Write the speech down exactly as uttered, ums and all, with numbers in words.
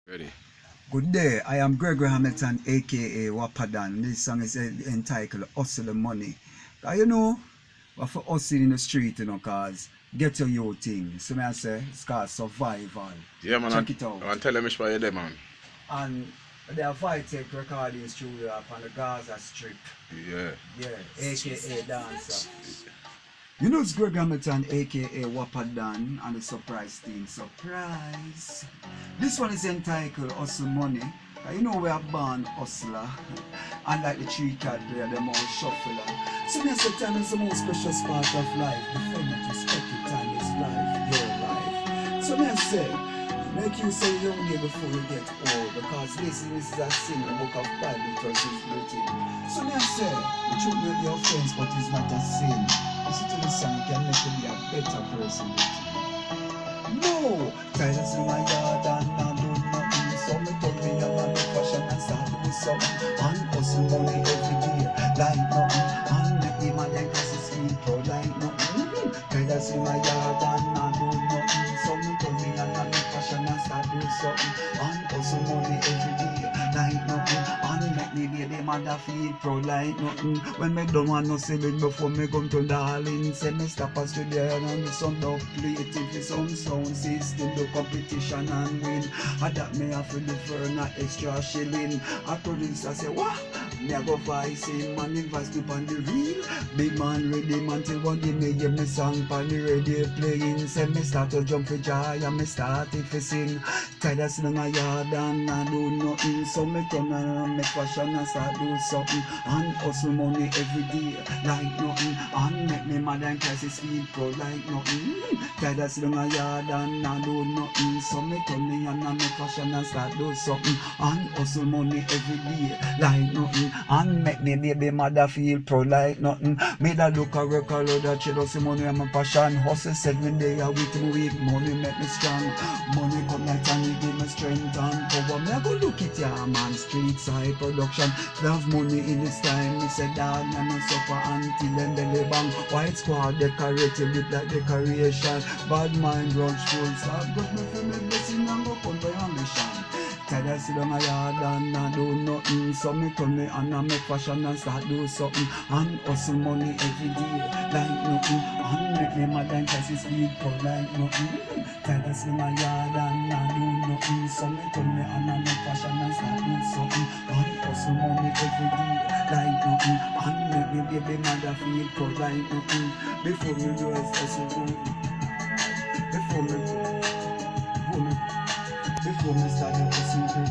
Ready. Good day, I am Gregory Hamilton, aka Wapadan. This song is entitled Hustle the Money. Cause you know, what for hustling in the street, you know, cause get your yo thing. So me I say, it's called survival. Yeah, man. Check I, it out. I tell them it's by there, man. And they are Vytek recording studio up on the Gaza Strip. Yeah. Yeah, aka Dancer. You know it's Greg Hamilton, aka Wapadan, and the surprise team. Surprise! This one is entitled Hustle Money. Uh, you know we are born hustler. Unlike the tree cat player, them all shuffler. So me say time is the most precious part of life. The friend that respected time is life, your life. So me I say, make you say young day before you get old, because laziness is a sin, the book of Bible because it's written. So me I say, the truth may be offense, but it's not a sin. Listen to this song, can make you be a better person. No! Tiredness in my yard and I do nothing. So me told me I'm a make fashion and start doing something. And hustle money every day like nothing. And make the man them classes feel proud like nothing. Tiredness in my yard and I do nothing. So me told me I'm a make fashion and start doing something. And hustle money every day like nothing. And make the baby mother feel proud like nothing. When me don't want no selling before me come to darling. Say me stop a studio and me some dog play it if some sound system do competition and win. And that me have to do for an extra shilling. I producer say what? Me a go voice him and invest up on the reel. Big man ready man till one day me give me song pan the radio playing. Say me start to jump for joy and me start it for sing. Tired of sitting in a yard and I do nothing. So me turn around make fashion and start do something. And hustle money every day like nothing. And make me mad and crisis feel proud like nothing. Tired of sitting in a yard and I do nothing. So me turn me and I make fashion and start do something. And hustle money every day like nothing. And make me baby mother feel proud like nothing. Me that look a record that she does the money and my passion. Hustle seven day a week to week. Money make me strong. Money come like and it give me strength and power. Me I go look it ya man. Street side production. Love money in this time. Me say dog and no suffer until them belly bang. White squad decorated it like decoration. Bad mind runs full stop. Got me feel me blessing and go come by ambition. Tired of sit down a yard and I do nothing. So me turn me and I make fashion and start do something. And hustle money every day like nothing. And make me mad and crisis feel proud like nothing. Tired of sit down a yard and I do nothing. So me turn me and I make fashion and start do something. And hustle money every day like nothing. And make me baby mother feel proud like nothing. Before me do is hustle money. Before me, before me, before me start the hustle,